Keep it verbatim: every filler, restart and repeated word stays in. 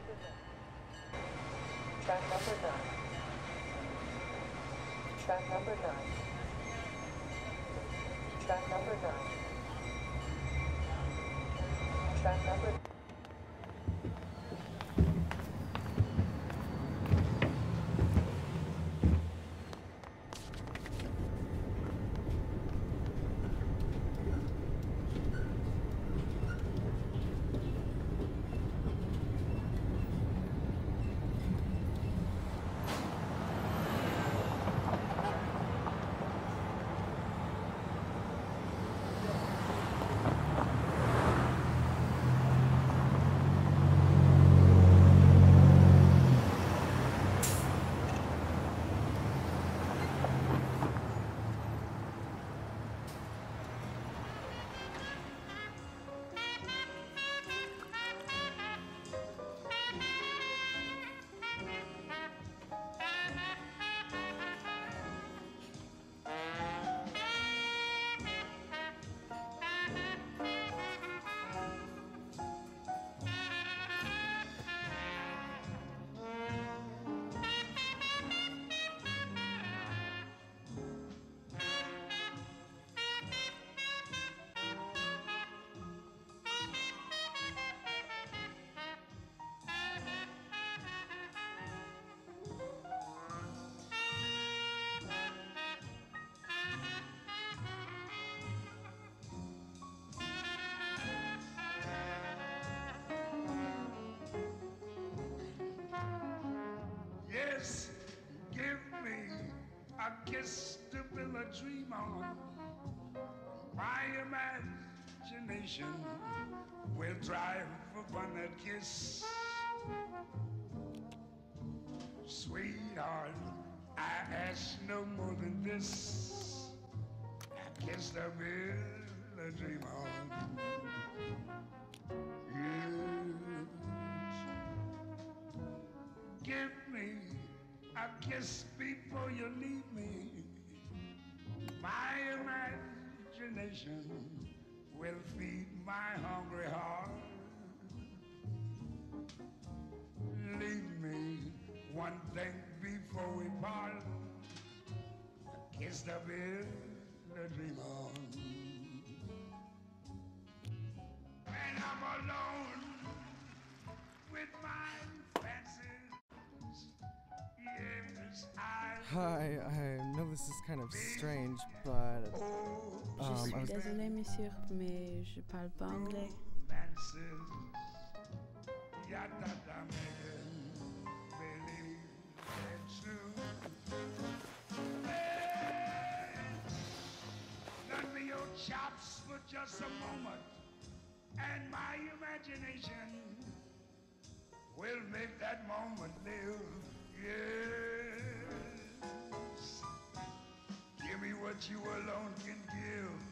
Track number nine. Track number nine. Track number nine. Track number nine. Yes, give me a kiss to build a dream on. My imagination will drive upon that kiss. Sweetheart, I ask no more than this. A kiss to build a dream on. Yes. Give me a kiss before you leave me. My imagination will feed my hungry heart. Leave me one thing before we part. A kiss to build a dream on. When I'm alone with my fancies, yes, I... Hi, I know this is kind of strange, but Oh, um, Je I was suis désolée, monsieur, mais je parle pas anglais. romances, yada-da making believe it's true. Hey, lend me your chops for just a moment, and my imagination will make that moment live. Yes, give me what you alone can give.